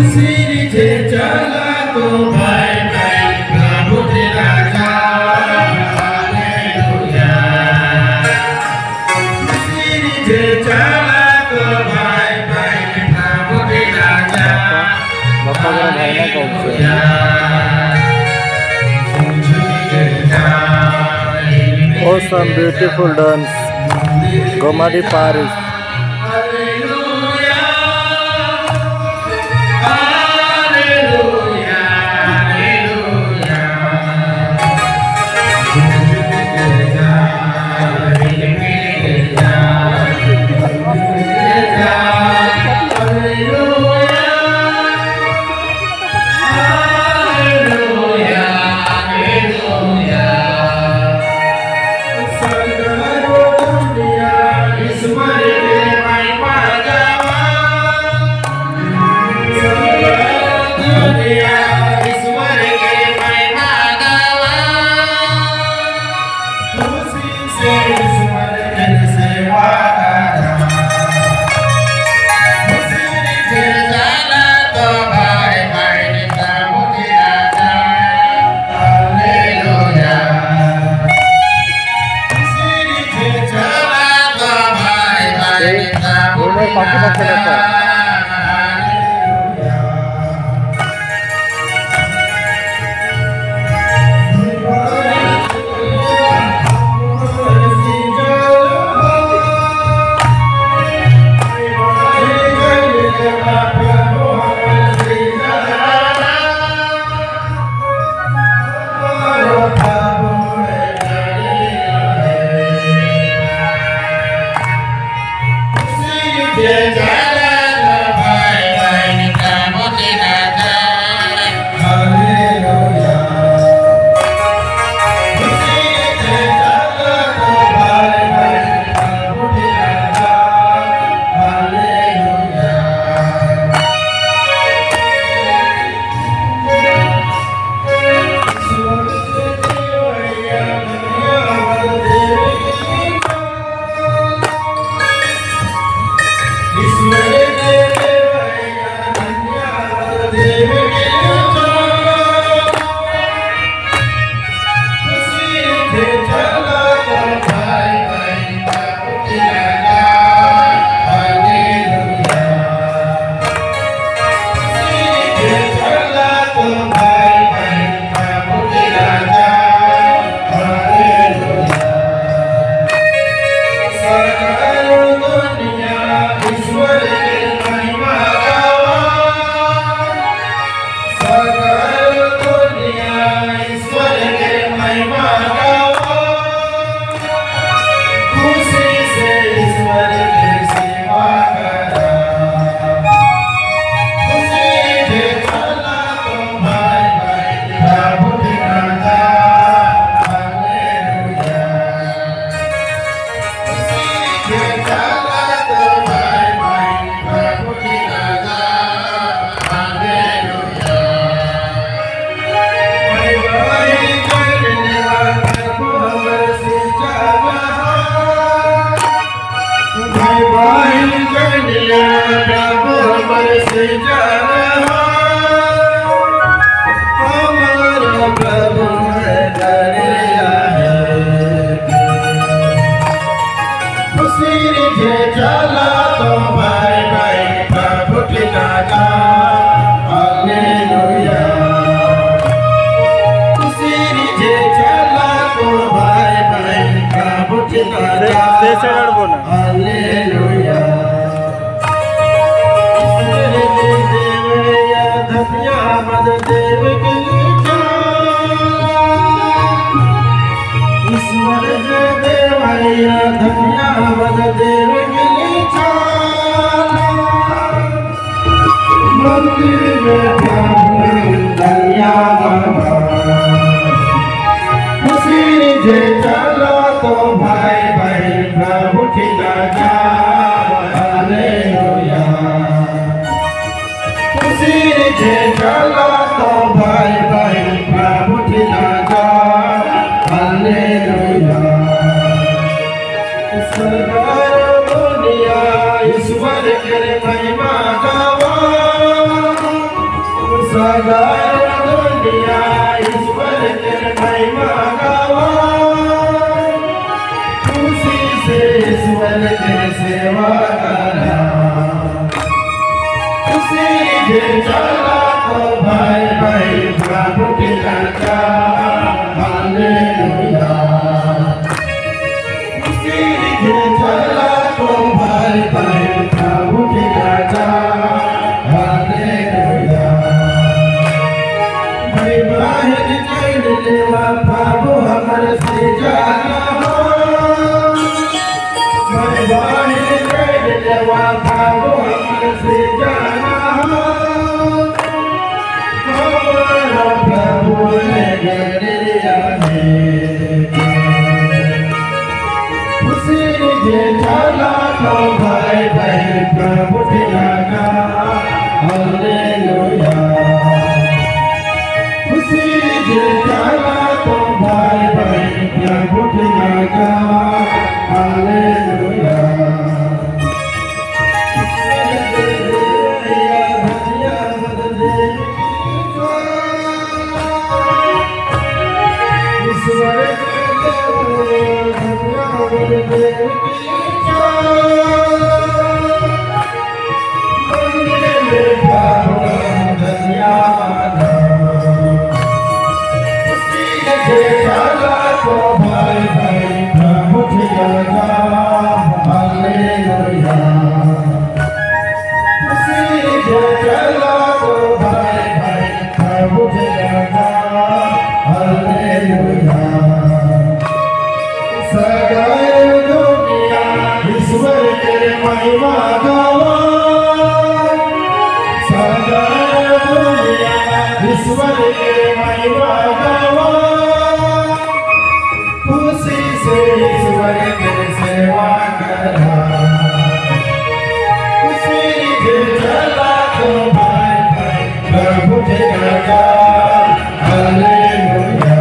नीचे चला तो भाई भाई प्रभु तेरा हालेलुया। नीचे चला तो भाई भाई प्रभु तेरा hallelujah. Awesome, beautiful dance, Gomadi Paris. ईश्वर करे महिमा गावा। जे चला तो भाई भाई प्रभु की चर्चा हालेलुया खुशी जे चला तो भाई भाई प्रभु की चर्चा हालेलुया भाई भाई चढ़ लेवा प्रभु हमर से जाना भाई भाई चढ़ लेवा प्रभु हमर से जाना खुशी जे चला तो भाई भाई प्रभु की चर्चा हालेलुया खुशी जे चला तो भाई भाई प्रभु की चर्चा हालेलुया महिमा गावा सदा दुनिया ईश्वर के महिमा गावा खुशी से ईश्वर के सेवा करा खुशी जे चला तो भाई भाई प्रभु की चर्चा हालेलुया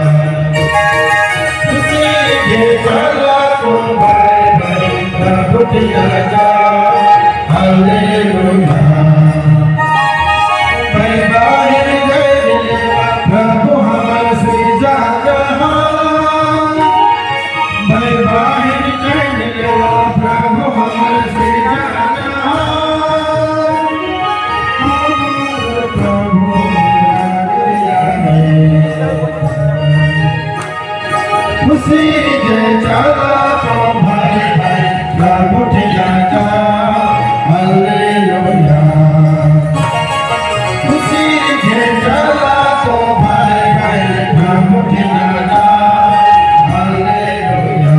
खुशी जे चला तो भाई भाई प्रभु की चर्चा हालेलुया भाई बाहर गए प्रभु हमर से जाना भाई बाहर गए प्रभु हमर से जाना प्रभु खुशी जे चला तो भाई भाई प्रभु की चर्चा हालेलुया खुशी जे चला तो भाई भाई प्रभु की चर्चा हालेलुया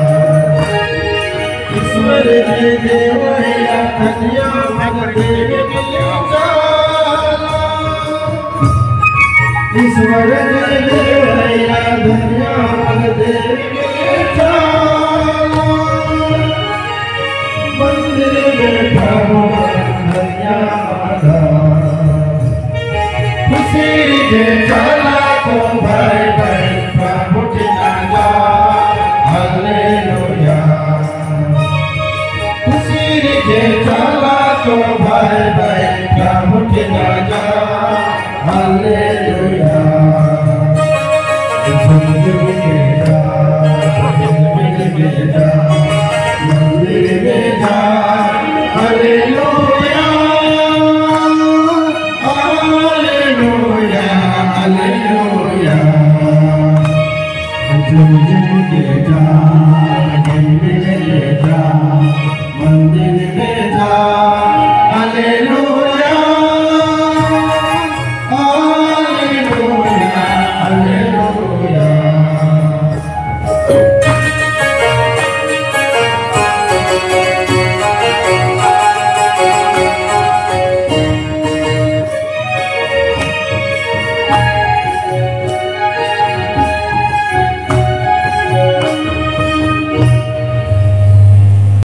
ईश्वर के देवया कन्या भगदेव की चला ईश्वर के देवया कन्या भगदेव की चला मंदिर में प्रभु कन्या माता खुशी जे चला तो भाई भाई प्रभु की चर्चा हालेलुया खुशी जे चला तो भाई भाई प्रभु की चर्चा हालेलुया